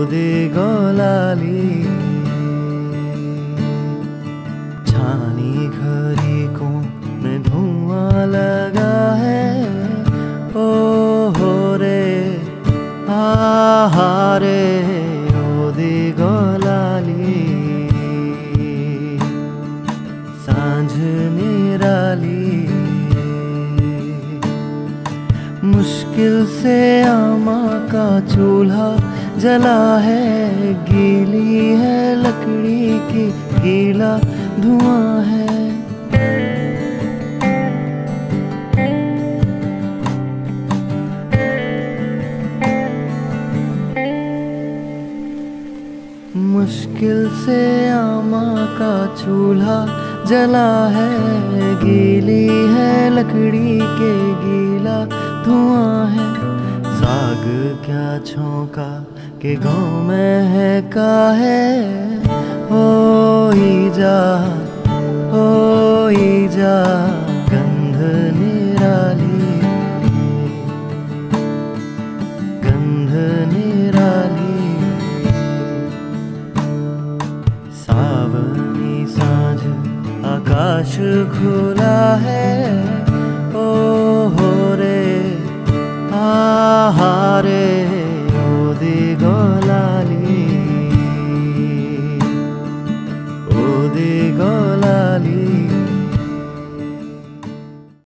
दे गोलाली छानी घड़ी को में धुआं लगा है। ओ हो रे आहारे ओ दे गोलाली सांझ निराली मुश्किल से आमा का चूल्हा जला है। गीली है लकड़ी की गीला धुआं है। मुश्किल से आमा का चूल्हा जला है। गीली है लकड़ी के गीला धुआं है। साग क्या छौंका के गाँव में है का है। हो ही जा गंध निराली गंध निराली सावनी सांझ आकाश खुला है। ओ हो रे आहारे